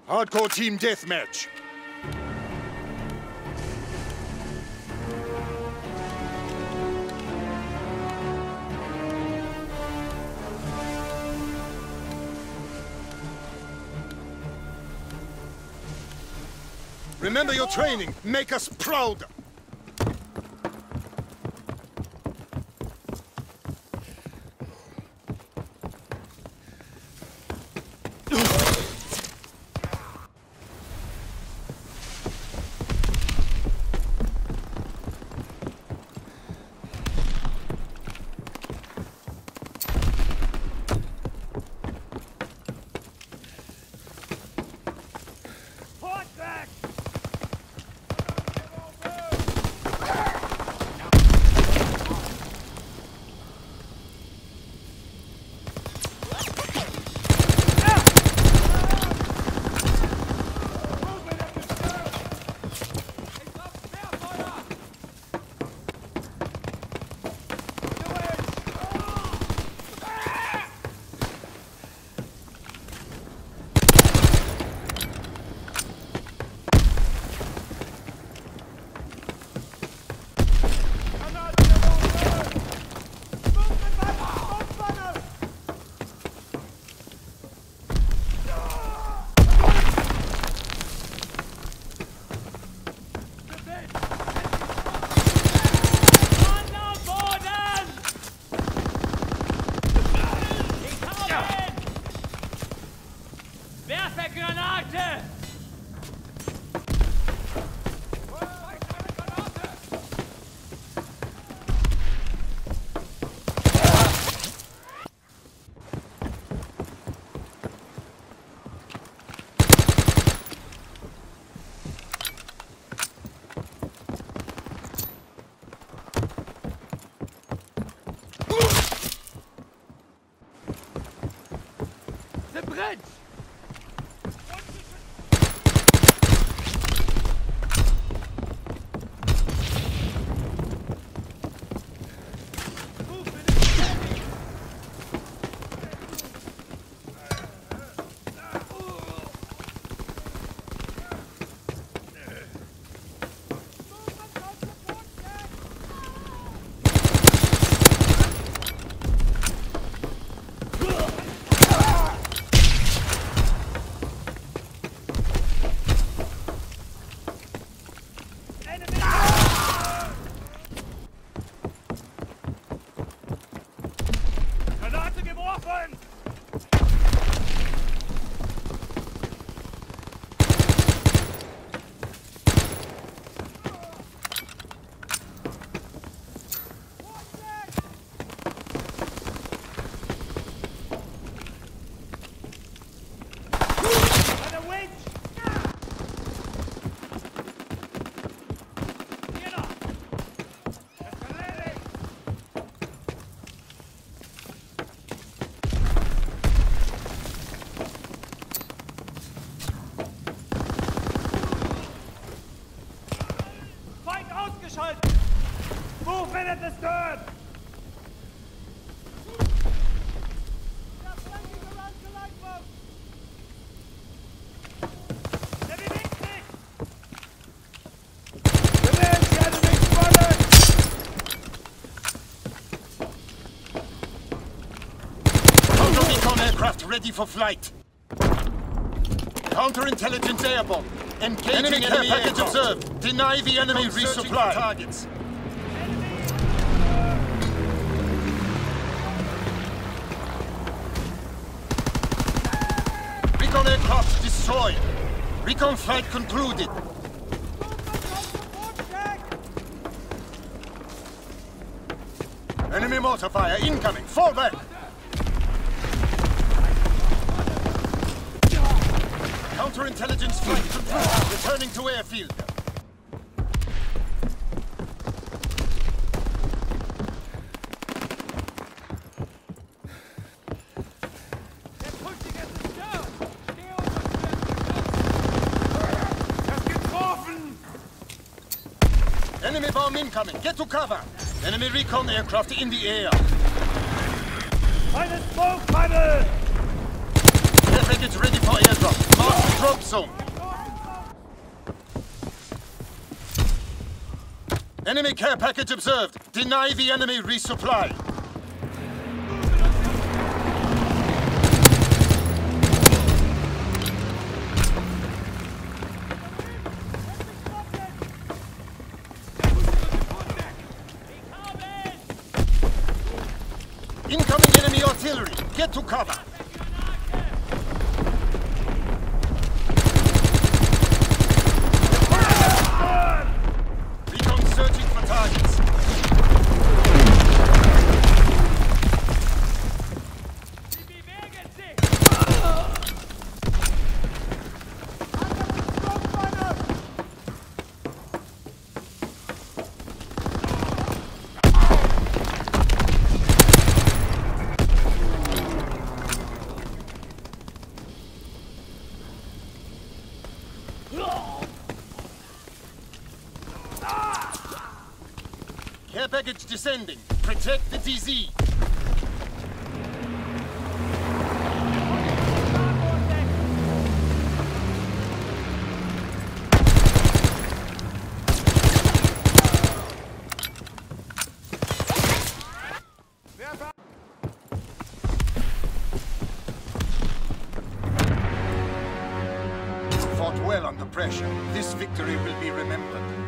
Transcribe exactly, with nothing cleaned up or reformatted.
Hardcore team deathmatch. Remember your training. Make us proud. Move in at the stern! Counter-recon aircraft ready for flight. Counterintelligence airborne. Engaging enemy care package aircraft. Observed. Deny the enemy resupply. Targets. Recon aircraft destroyed. Recon flight concluded. Enemy mortar fire incoming. Fall back. Counterintelligence flight confirmed. Returning to airfield. Enemy bomb incoming. Get to cover. Enemy recon aircraft in the air. Meine smoke, meine! Air package ready for airdrop. Mark the drops zone. Enemy care package observed. Deny the enemy resupply. Incoming enemy artillery. Get to cover. Recon searching for targets. Care package descending. Protect the D Z. Fought well under pressure. This victory will be remembered.